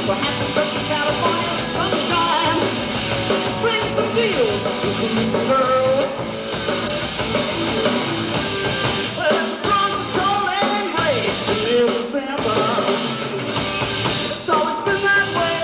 Perhaps a touch of California sunshine. Spring some deals, including some girls. Well, the Bronx is cold and gray in mid-December. It's always been that way.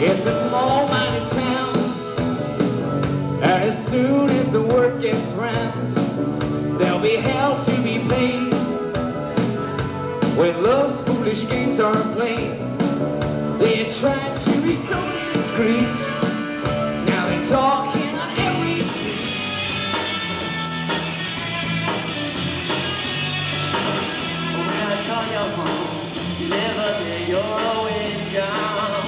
It's a small mining town, and as soon as the word gets round, there'll be hell to be paid when love's foolish games are played. They tried to be so discreet, now they're talking on every street. When I call you home, you never there, you're always gone.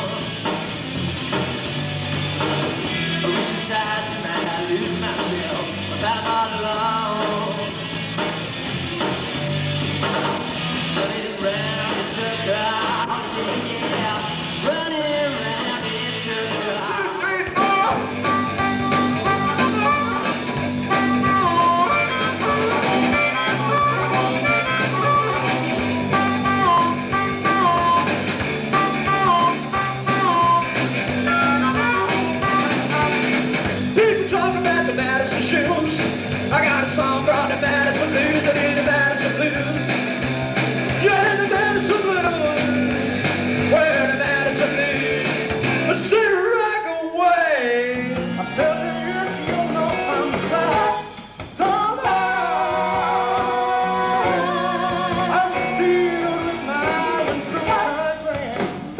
I reach inside tonight, I lose myself, but I'm all alone. Running around in circles, yeah, running around in circles. I got a song called the Madison Blues, I do the Madison Blues. Yeah, the Madison Blues, where the Madison Blues. I sit right away. I'm telling you, you know I'm sad. Somehow, I'm still smiling so hungry.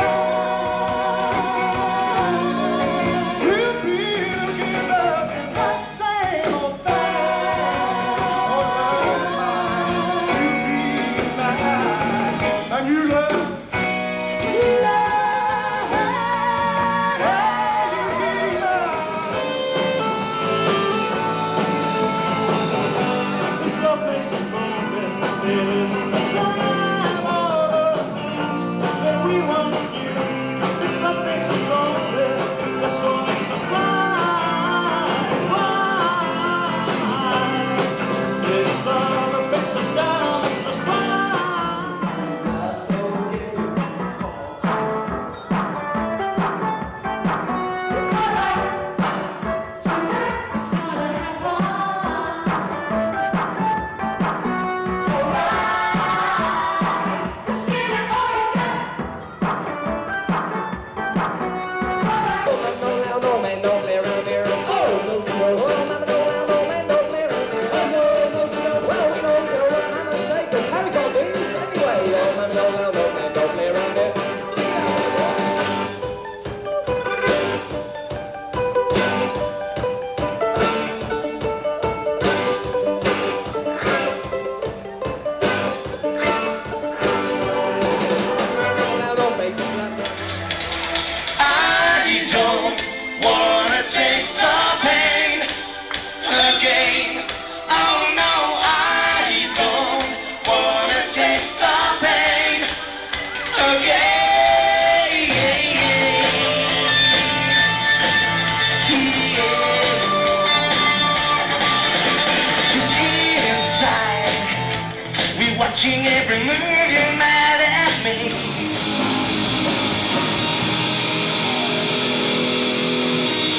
We'll be together in that same old watching every move you're mad at me.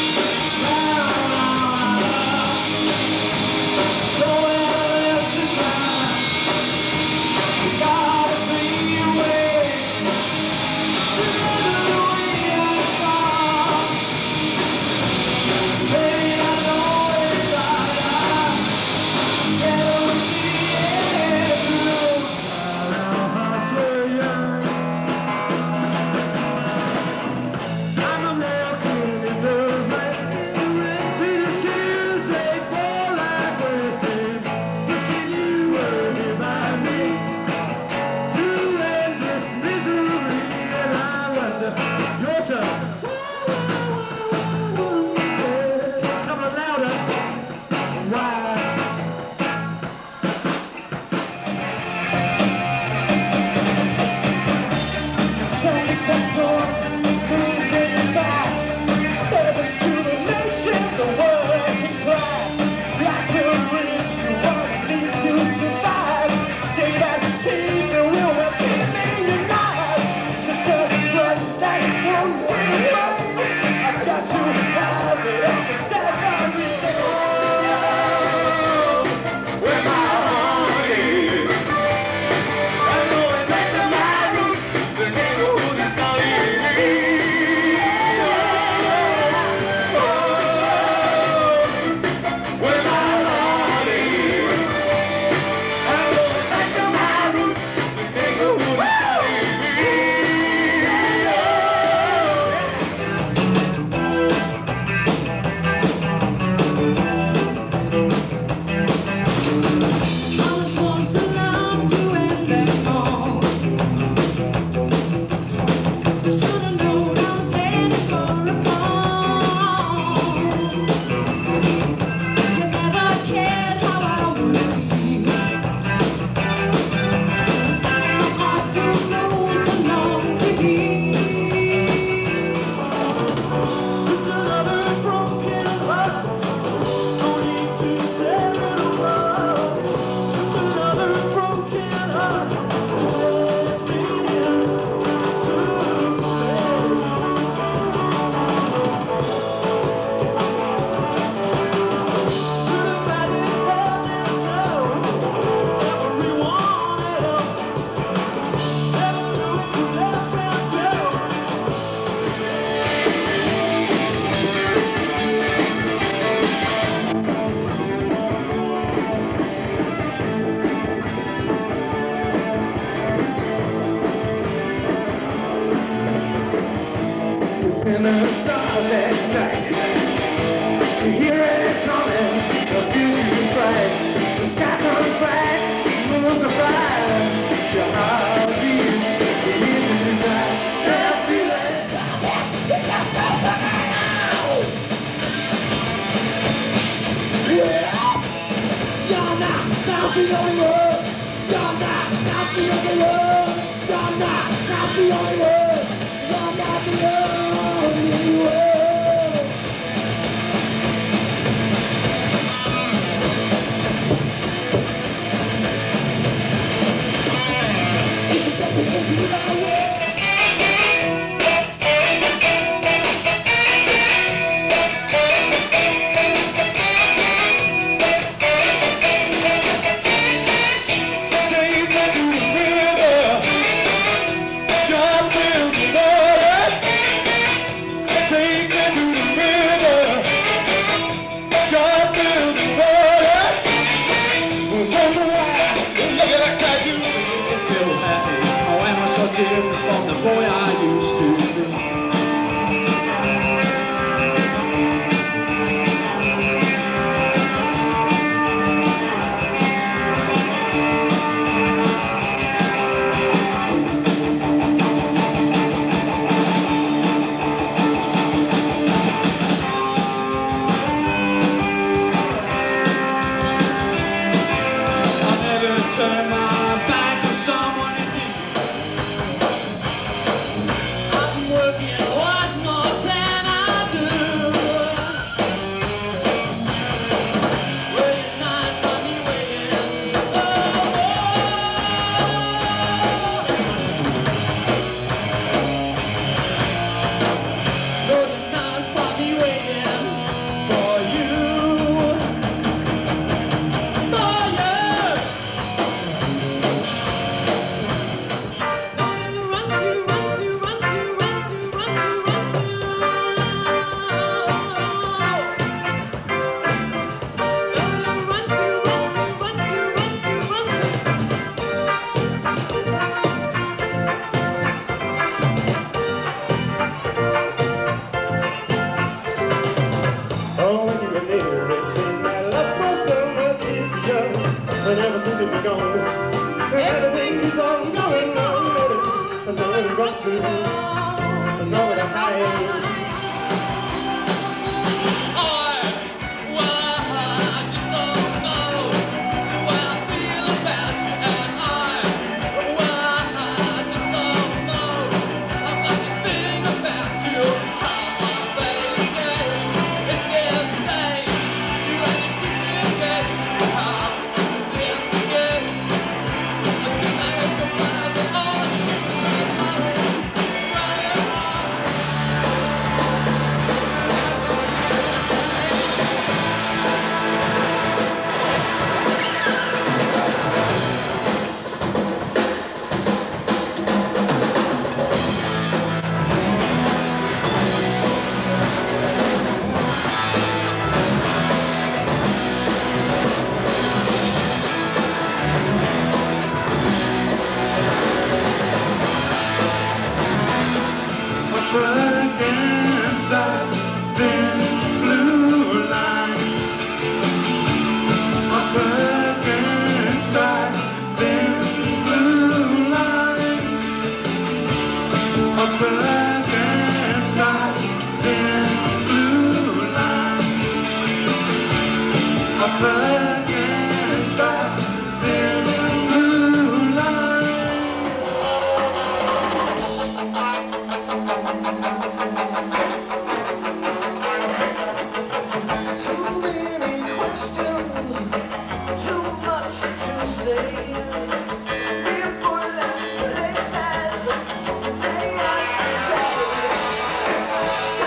and the stars at night. You hear it coming, the future's bright. The sky turns black, the moon's a fire. Your heart beats, the reason to die. That feeling, you just don't put it out. Yeah, you're not the only one. You're not the only one. You're not the only one. You're not the only one. Different from the boy I used to be. I'll never turn my back on someone. Ever since you've been gone, everything is on going on. There's nowhere to run to, there's nowhere to hide. Against that thin blue line, up against that thin blue line, up against that thin blue line, up against that thin blue line. Too many questions, too much to say. People and places, day after day.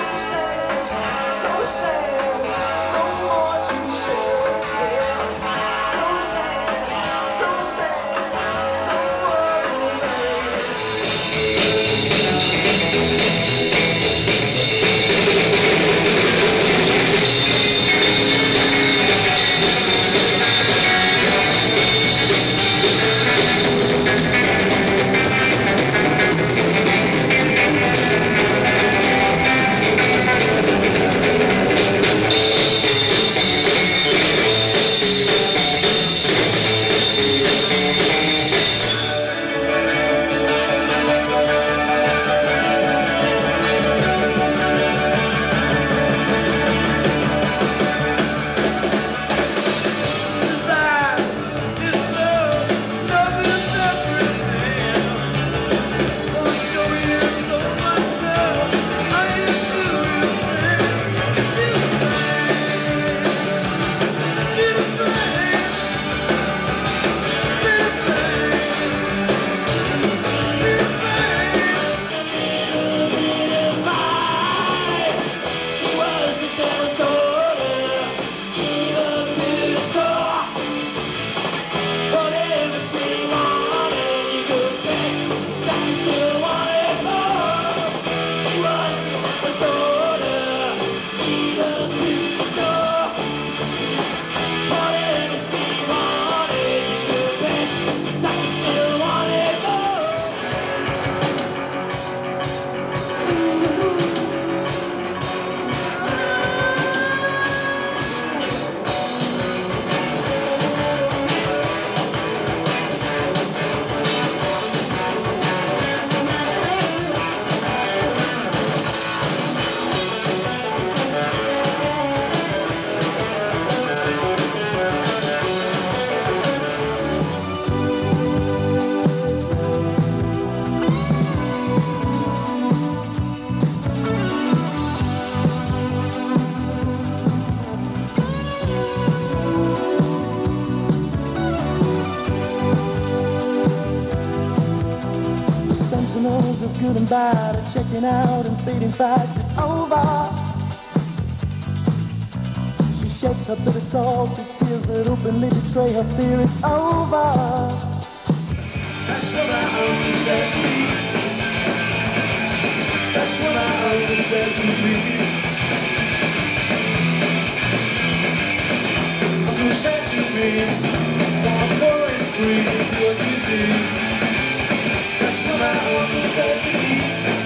by, they're checking out and fading fast. It's over. She sheds her bitter salty tears that openly betray her fear. It's over. That's what my uncle said to me. That's what my uncle said to me. Uncle said to me, one boy is free, is what you see. That's what my uncle said to me.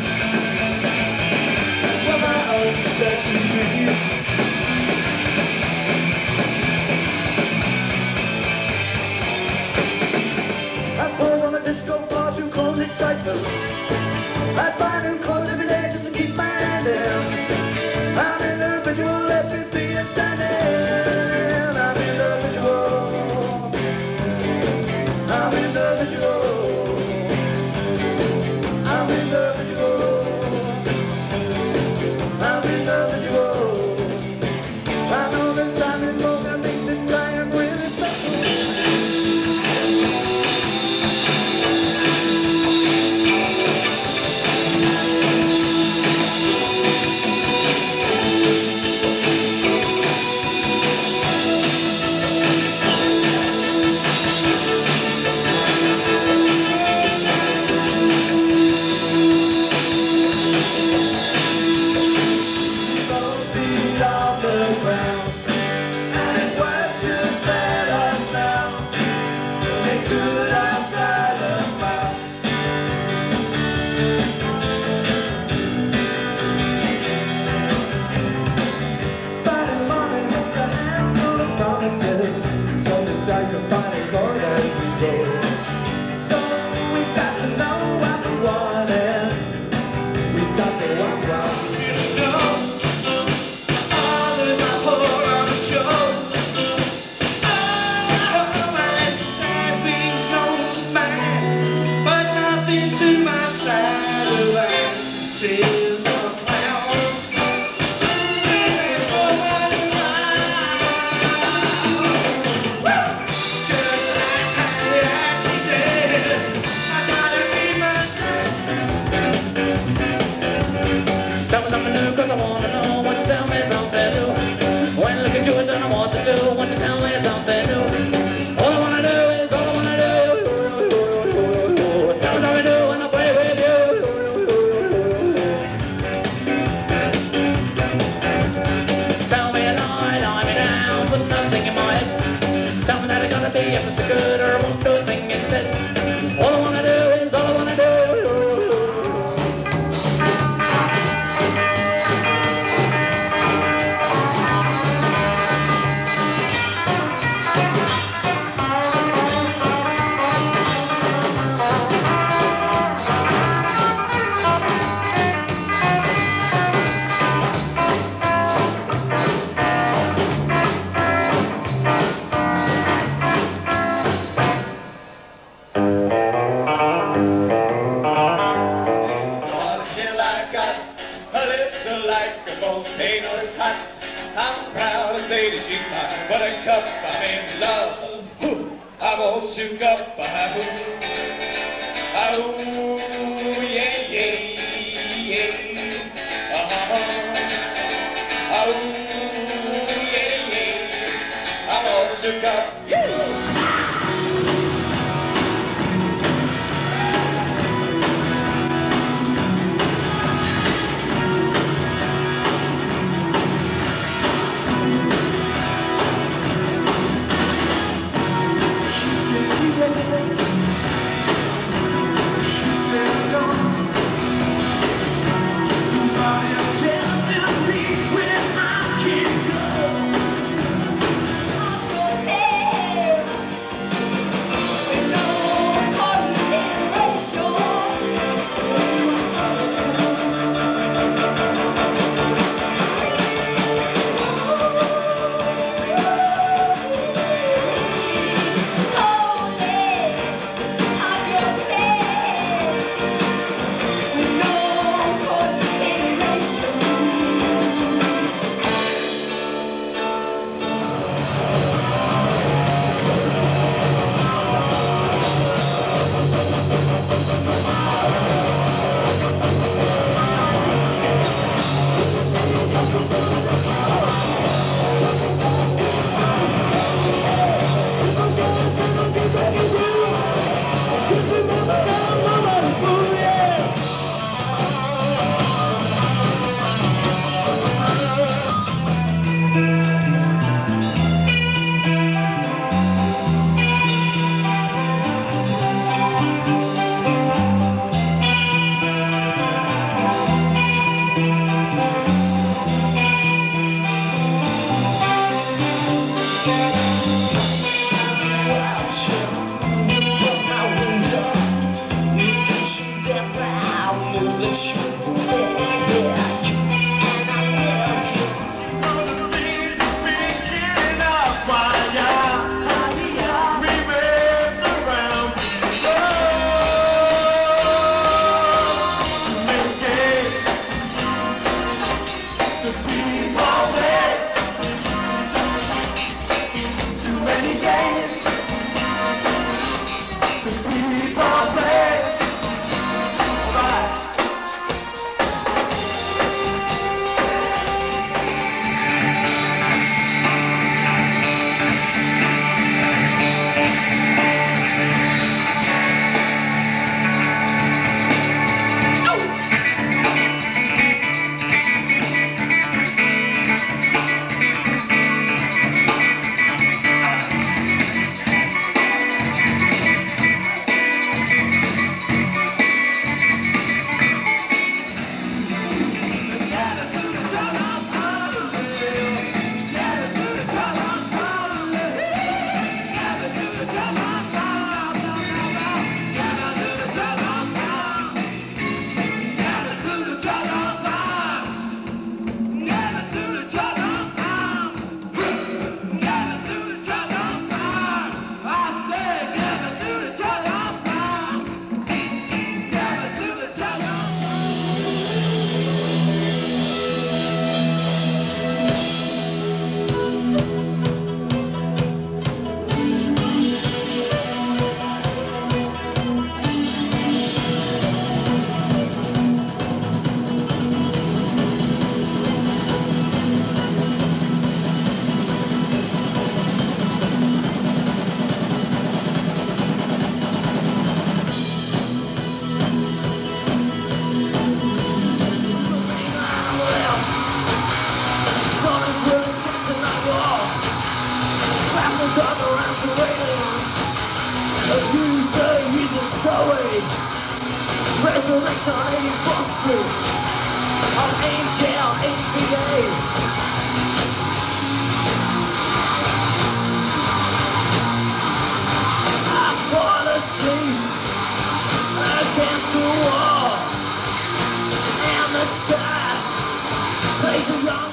That's what my uncle said to me. Disco floor to cold excitement. I buy new clothes every day just to keep my hand in. I'm individual, let me be a stand-in. I'm individual. I'm individual. I'm individual. I'm individual. I know the time and moment make the time really special. Sunday shines and finding corners we go. So we've got to know what we want and we've got to walk around. You know, others are poor on the show. Oh, my lessons sad things known to man, but nothing to my side of tears on cloud. Tell me something new, cause I wanna know. Want to tell me something new. When I look at you, I don't know what to do. Want to tell me something new. All I wanna do is, all I wanna do. Tell me something new and I'll play with you. Tell me a lie, lie me down, put nothing in my head. Tell me that it's gonna be ever so good or I won't do a thing instead. All I wanna do is, all I wanna do. Volcano's hot. I'm proud to say that she's my buttercup. I'm in love. I'm all shook up. Oh, yeah, yeah, yeah. Oh, yeah, yeah. I'm all shook up. Yeah. Uncle said Zoe, Resurrection 84th Street, of Angel HBA. I fall asleep against the wall, and the sky plays a young